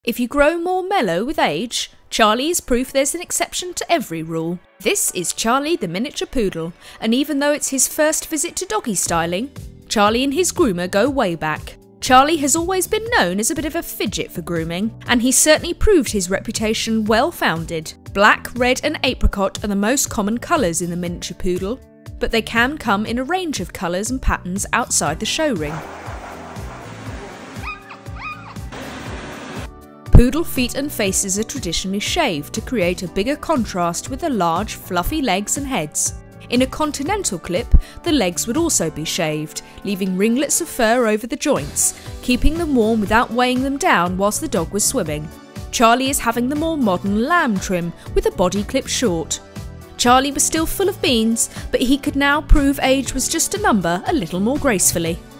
If you grow more mellow with age, Charlie is proof there's an exception to every rule. This is Charlie the miniature poodle, and even though it's his first visit to doggy styling, Charlie and his groomer go way back. Charlie has always been known as a bit of a fidget for grooming, and he certainly proved his reputation well founded. Black, red and apricot are the most common colours in the miniature poodle, but they can come in a range of colours and patterns outside the show ring. Poodle feet and faces are traditionally shaved to create a bigger contrast with the large, fluffy legs and heads. In a continental clip, the legs would also be shaved, leaving ringlets of fur over the joints, keeping them warm without weighing them down whilst the dog was swimming. Charlie is having the more modern lamb trim, with the body clipped short. Charlie was still full of beans, but he could now prove age was just a number a little more gracefully.